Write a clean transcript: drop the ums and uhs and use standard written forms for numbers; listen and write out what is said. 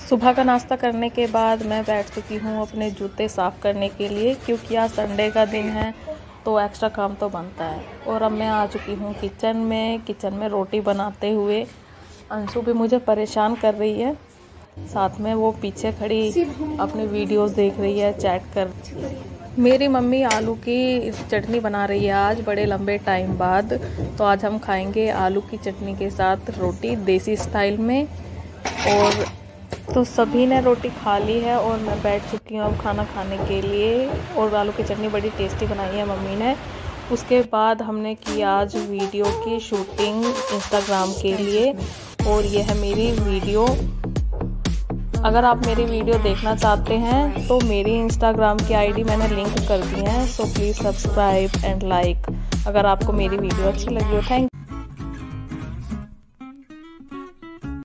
सुबह का नाश्ता करने के बाद मैं बैठ चुकी हूँ अपने जूते साफ़ करने के लिए, क्योंकि आज संडे का दिन है तो एक्स्ट्रा काम तो बनता है। और अब मैं आ चुकी हूँ किचन में रोटी बनाते हुए। अंशु भी मुझे परेशान कर रही है, साथ में वो पीछे खड़ी अपने वीडियोस देख रही है, चैट कर। मेरी मम्मी आलू की चटनी बना रही है आज बड़े लंबे टाइम बाद। तो आज हम खाएंगे आलू की चटनी के साथ रोटी देसी स्टाइल में। और तो सभी ने रोटी खा ली है और मैं बैठ चुकी हूँ अब खाना खाने के लिए। और आलू की चटनी बड़ी टेस्टी बनाई है मम्मी ने। उसके बाद हमने की आज वीडियो की शूटिंग इंस्टाग्राम के लिए, और ये है मेरी वीडियो। अगर आप मेरी वीडियो देखना चाहते हैं तो मेरी इंस्टाग्राम की आईडी मैंने लिंक कर दी है, so please subscribe and like अगर आपको मेरी वीडियो अच्छी लगी हो। थैंक